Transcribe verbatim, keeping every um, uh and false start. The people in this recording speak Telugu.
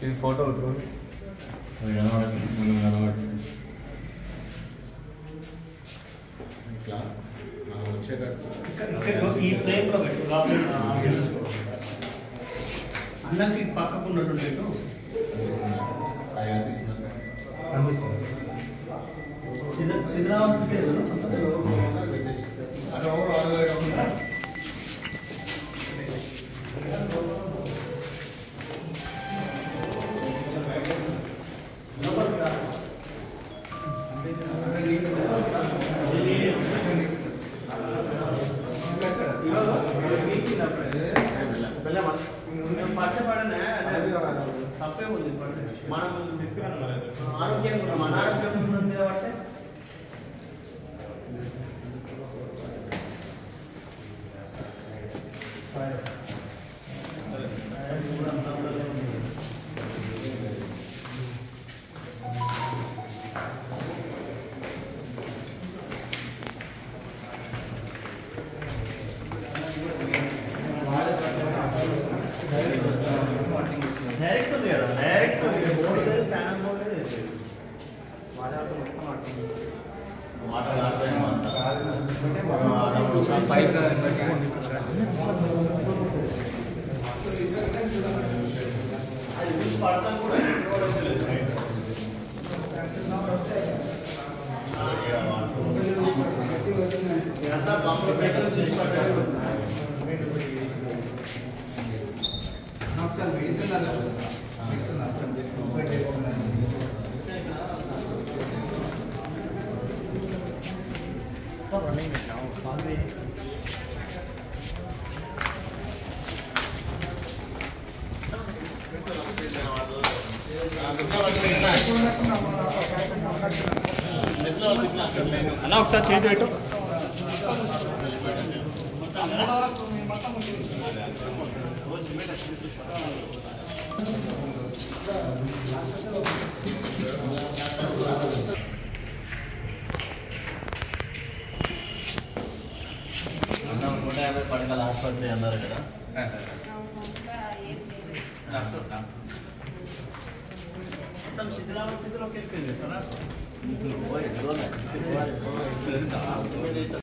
ఇది ఫోటో ఉంటుంది ఇట్లా వచ్చేటట్టు ఈ ఫ్రేమ్లో పెట్టు అన్నకి పక్కకు ఉన్నట్టు పెట్టు సిద్ధరావస్థ సేవలు తప్పే ఉంది మనం తీసుకున్నాం ఆరోగ్యంగా ఉన్నాం అనారోగ్యంగా ఉంది కాబట్టి డైరెక్ట్ ఉంది కదా డైరెక్ట్ బోర్డు స్కానర్ బోర్డు అది చూసి పడతాను కూడా అంతా పంపులు పెట్టలు చూసి పడ్డారు అలా ఒకసారి చేతి పెట్టు నూట యాభై పడకల ఆసుపత్రి అన్నారు కదా శిథిలావస్థితిలో కేసుకెళ్ళి సార్